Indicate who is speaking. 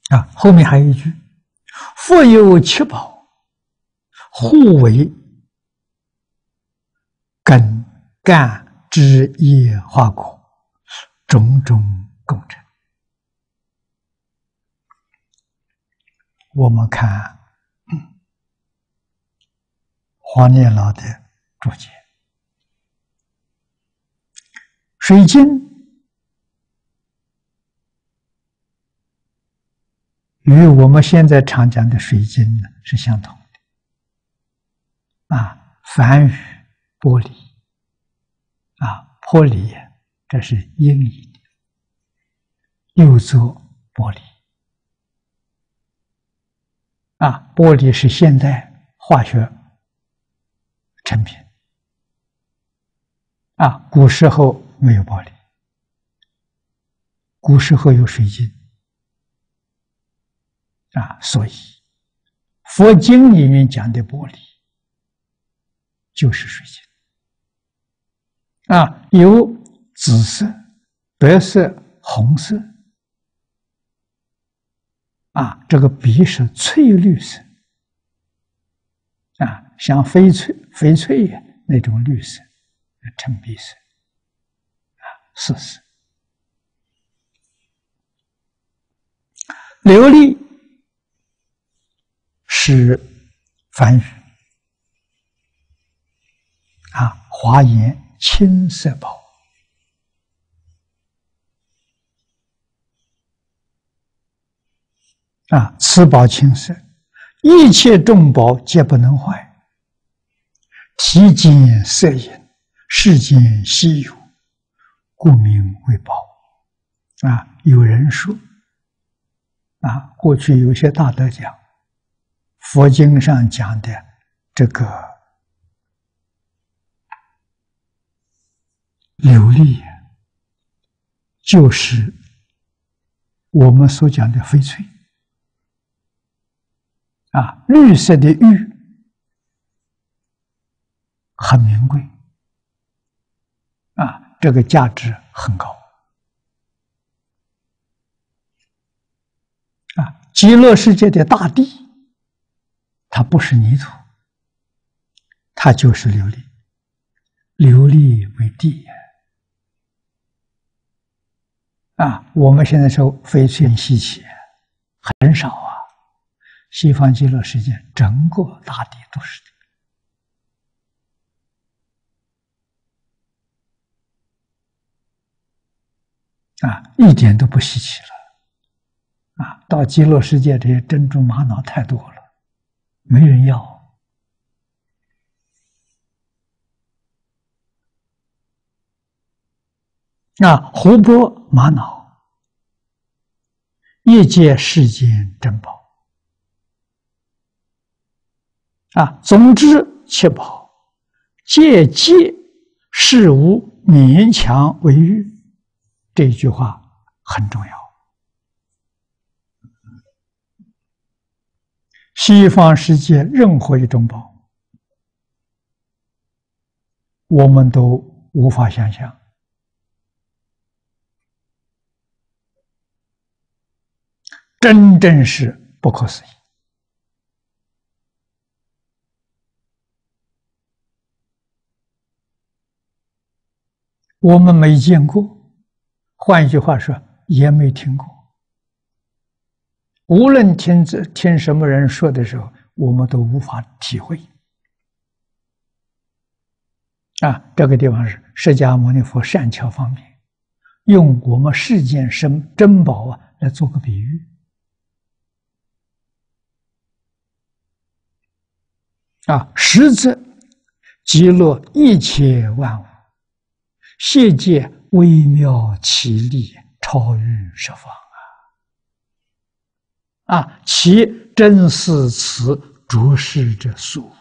Speaker 1: 后面还有一句：“复有七宝，互为根、干、枝、叶、花、果，种种共成。”我们看黄念老的注解，水晶与我们现在常讲的水晶呢是相同的。梵语玻璃，玻璃这是音译的，又作玻璃。玻璃是现代化学成品。古时候没有玻璃，古时候有水晶。所以佛经里面讲的玻璃就是水晶。有紫色、白色、红色。这个笔是翠绿色，像翡翠那种绿色，称笔色，四色。琉璃是梵语，华严青色宝。此宝青色，一切众宝皆不能坏，体见色隐，世间稀有，故名为宝。有人说，过去有些大德讲，佛经上讲的这个琉璃，就是我们所讲的翡翠。绿色的玉很名贵，这个价值很高。极乐世界的大地，它不是泥土，它就是琉璃，琉璃为地。我们现在说翡翠很稀奇，很少。西方极乐世界整个大地都是的，一点都不稀奇了。到极乐世界这些珍珠玛瑙太多了，没人要。湖泊玛瑙，业界世间珍宝。总之七宝，戒戒事无勉强为欲，这句话很重要。西方世界任何一种宝，我们都无法想象，真正是不可思议。我们没见过，换一句话说，也没听过。无论听什么人说的时候，我们都无法体会。这个地方是释迦牟尼佛善巧方便，用我们世间珍宝来做个比喻。实则极乐一切万物，谢界微妙其力，超于十方其真似此着实者殊。